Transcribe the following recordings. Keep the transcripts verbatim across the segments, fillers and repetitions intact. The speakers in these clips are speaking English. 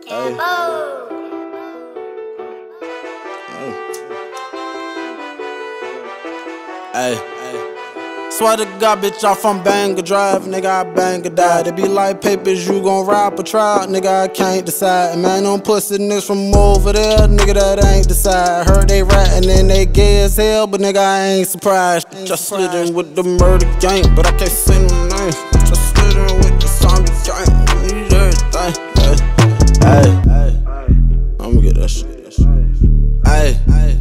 Hey. Hey. Hey. Swear to God, bitch, I'm from Bangor Drive, nigga, I bang or die. They be like, Pape, you gon' ride or try, nigga, I can't decide. Man, them pussy niggas from over there, nigga, that ain't decide. Heard they rattin' and they gay as hell, but nigga, I ain't surprised. Just slid in with the murder gang, but I can't say no names. Just slid in with the zombie gang, we need everything. Hey, hey, I'ma get that shit. Hey,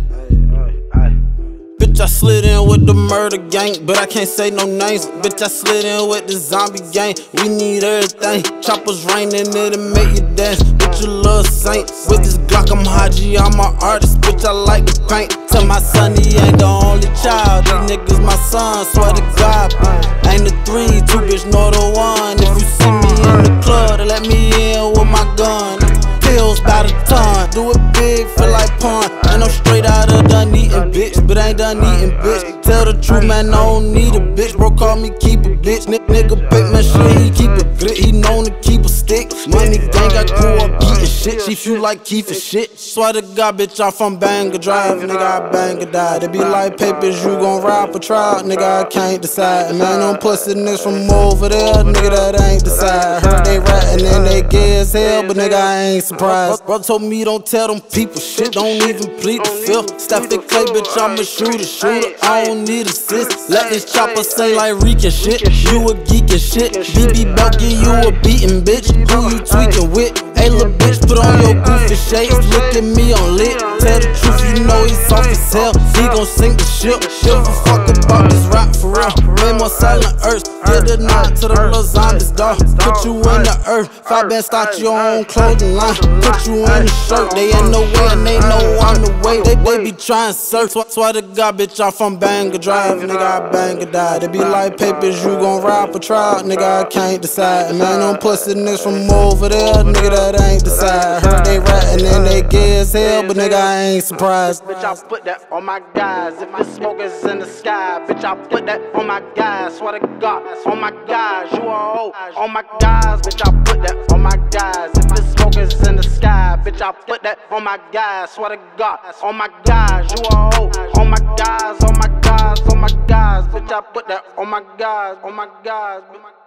bitch, I slid in with the murder gang, but I can't say no names. Bitch, I slid in with the zombie gang, we need everything. Choppers raining, it'll make you dance. Bitch, you little saint. With this Glock, I'm Haji, I'm an artist. Bitch, I like to paint. Tell my son he ain't the only child. These niggas my son, swear to God. Ain't the three, two bitch, nor the one. If you see me in the club, then let me in with my gun. Pills by the ton, do it big, feel like pun. And I'm straight out of done eating, bitch, but I ain't done eating, bitch. Tell the truth, man, I don't need a bitch. Bro, call me keep a bitch. N nigga Pape, man, shit, he keep a grit. He known to keep a stick. Money gang, I grew up eating shit. She feel like Keith and shit. Swear to God, bitch, I'm from Bangor Drive, nigga, I bang or die. They be like, Pape, you gon' ride or try, nigga, I can't decide. Man, them pussy niggas from over there, nigga, that ain't decide. Heard they rattin' and they gay as hell, but nigga, I ain't surprised. Brother told me don't tell them people shit, don't even plead the fifth. Staff the clay, bitch, I'm a shooter, shooter, I don't need assist. Let this chopper say like Reek and shit, you a geek and shit. B B Belt give you a beatin', bitch, who you tweaking with? Hey, little bitch, put on your goofy shades, look at me on lit. Tell the truth, you know he's soft as hell, he gon' sink the ship. Give a fuck about this rap for real, way more silent earth. Give the nod to the little zombies, dawg. Put you in the earth, five bands, start your own clothing line. Put you in the shirt, they in the way and they know I'm the way. They, they be trying to surf, swear to God, bitch, I'm from Bangor Drive, nigga, I bang or die. They be like, Pape, you gon' ride or try, nigga, I can't decide. Man, them pussy niggas from over there, nigga, that ain't decide. Heard they rattin' and they gay as hell, but nigga, I ain't surprised. Bitch, I put that on my guys. If the smoke is in the sky, bitch, I put that on my guys. Swear to God, on my guys, you a hoe. On my guys, bitch, I put that on my guys. If the smoke is in the sky, bitch, I put that on my guys. Swear to God, on my guys, you a hoe. On my guys, on my guys, on my guys, bitch, I put that on my guys, on my guys.